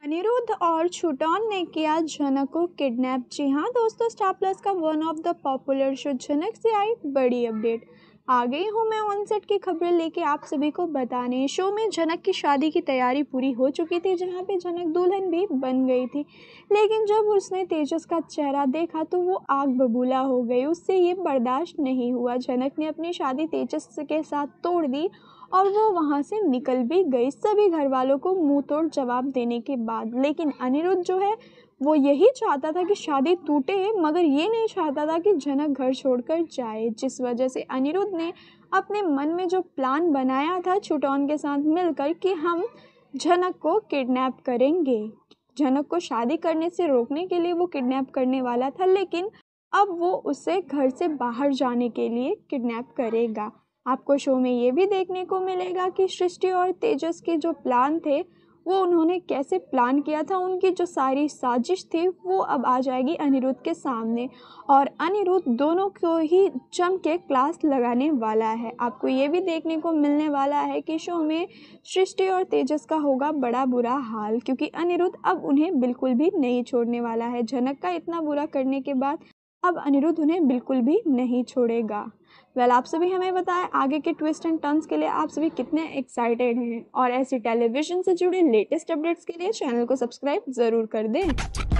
अनिरुद्ध और छूटौन ने किया झनक को किडनैप। जी हाँ दोस्तों, स्टार प्लस का one of the popular show Jhanak से आई बड़ी अपडेट। आ गई हूँ मैं ऑन सेट की खबरें लेके आप सभी को बताने। शो में झनक की शादी की तैयारी पूरी हो चुकी थी, जहाँ पे झनक दुल्हन भी बन गई थी। लेकिन जब उसने तेजस का चेहरा देखा तो वो आग बबूला हो गई। उससे ये बर्दाश्त नहीं हुआ। झनक ने अपनी शादी तेजस के साथ तोड़ दी और वो वहाँ से निकल भी गई, सभी घर वालों को मुंह तोड़ जवाब देने के बाद। लेकिन अनिरुद्ध जो है वो यही चाहता था कि शादी टूटे, मगर ये नहीं चाहता था कि झनक घर छोड़कर जाए। जिस वजह से अनिरुद्ध ने अपने मन में जो प्लान बनाया था छुटौन के साथ मिलकर कि हम झनक को किडनैप करेंगे, झनक को शादी करने से रोकने के लिए वो किडनैप करने वाला था, लेकिन अब वो उसे घर से बाहर जाने के लिए किडनैप करेगा। आपको शो में ये भी देखने को मिलेगा कि सृष्टि और तेजस के जो प्लान थे वो उन्होंने कैसे प्लान किया था। उनकी जो सारी साजिश थी वो अब आ जाएगी अनिरुद्ध के सामने, और अनिरुद्ध दोनों को ही जम के क्लास लगाने वाला है। आपको ये भी देखने को मिलने वाला है कि शो में सृष्टि और तेजस का होगा बड़ा बुरा हाल, क्योंकि अनिरुद्ध अब उन्हें बिल्कुल भी नहीं छोड़ने वाला है। झनक का इतना बुरा करने के बाद अब अनिरुद्ध उन्हें बिल्कुल भी नहीं छोड़ेगा। आप सभी हमें बताएं आगे के ट्विस्ट एंड टर्न्स के लिए आप सभी कितने एक्साइटेड हैं, और ऐसी टेलीविजन से जुड़े लेटेस्ट अपडेट्स के लिए चैनल को सब्सक्राइब ज़रूर कर दें।